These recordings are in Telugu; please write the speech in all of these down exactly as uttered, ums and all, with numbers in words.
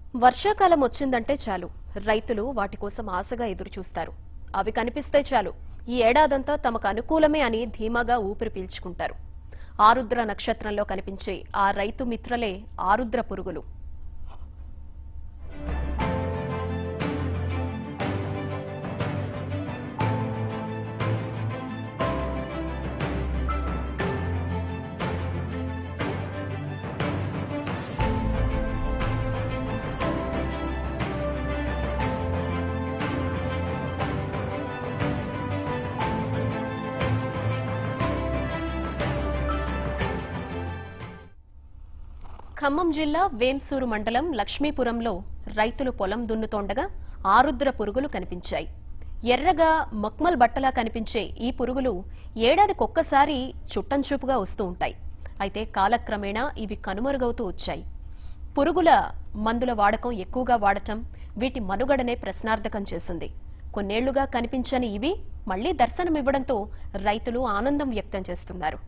వర్షాకాలం వచ్చిందంటే చాలు రైతులు వాటి కోసం ఆశగా ఎదురు చూస్తారు. అవి కనిపిస్తే చాలు ఈ ఏడాదంతా తమకు అనుకూలమే అని ధీమాగా ఊపిరి పీల్చుకుంటారు. ఆరుద్ర నక్షత్రంలో కనిపించే ఆ రైతు మిత్రలే ఆరుద్ర పురుగులు. ఖమ్మం జిల్లా వేంసూరు మండలం లక్ష్మీపురంలో రైతులు పొలం దున్నుతోండగా ఆరుద్ర పురుగులు కనిపించాయి. ఎర్రగా మక్మల్ బట్టలా కనిపించే ఈ పురుగులు ఏడాదికొక్కసారి చుట్టంచూపుగా వస్తూ ఉంటాయి. అయితే కాలక్రమేణా ఇవి కనుమరుగవుతూ వచ్చాయి. పురుగుల మందుల వాడకం ఎక్కువగా వాడటం వీటి మనుగడనే ప్రశ్నార్థకం చేసింది. కొన్నేళ్లుగా కనిపించని ఇవి మళ్లీ దర్శనమివ్వడంతో రైతులు ఆనందం వ్యక్తం చేస్తున్నారు.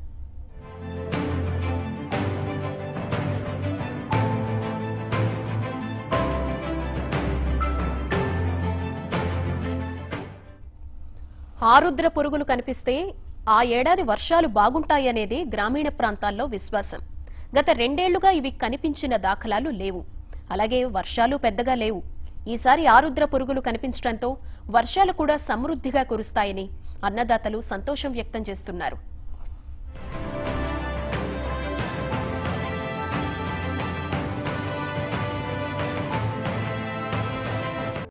ఆరుద్ర పురుగులు కనిపిస్తే ఆ ఏడాది వర్షాలు బాగుంటాయనేది గ్రామీణ ప్రాంతాల్లో విశ్వాసం. గత రెండేళ్లుగా ఇవి కనిపించిన దాఖలాలు లేవు. అలాగే వర్షాలు పెద్దగా లేవు. ఈసారి ఆరుద్ర పురుగులు కనిపించడంతో వర్షాలు కూడా సమృద్ధిగా కురుస్తాయని అన్నదాతలు సంతోషం వ్యక్తం చేస్తున్నారు.